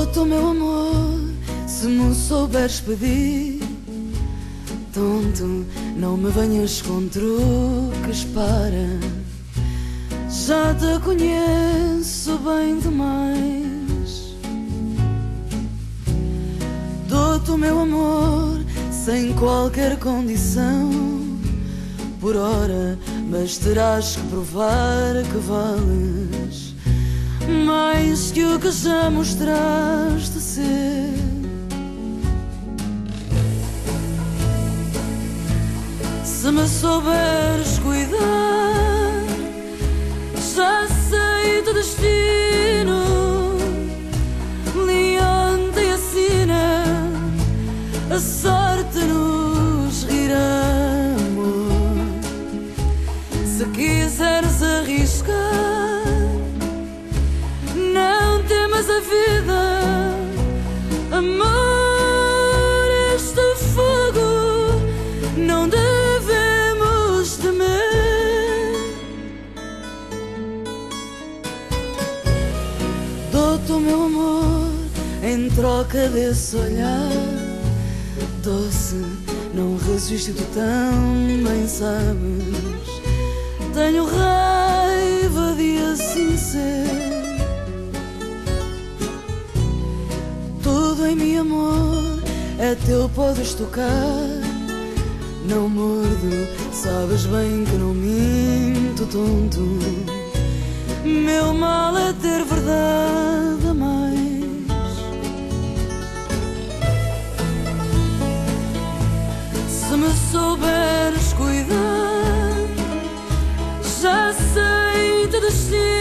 Dou-te o meu amor se me souberes pedir. Tonto, não me venhas com truques, para. Já te conheço bem demais. Dou-te o meu amor sem qualquer condição. Por hora, mas terás que provar que vales mais que o que já mostraste ser. Se me souberes cuidar, já sei teu destino. Leonte e a sina, a sorte nos rirá, amor. Se quiseres arriscar, não temas a vida, amor. Este fogo não devemos temer. Dou-te o meu amor em troca desse olhar doce. Não resisto, tu também sabes. Tenho raiva de assim ser. Tudo em mim, amor, é teu, podes tocar. Não mordo, sabes bem que não minto, tonto. Meu mal é ter verdade a mais. Se me souberes cuidar, já sei teu destino.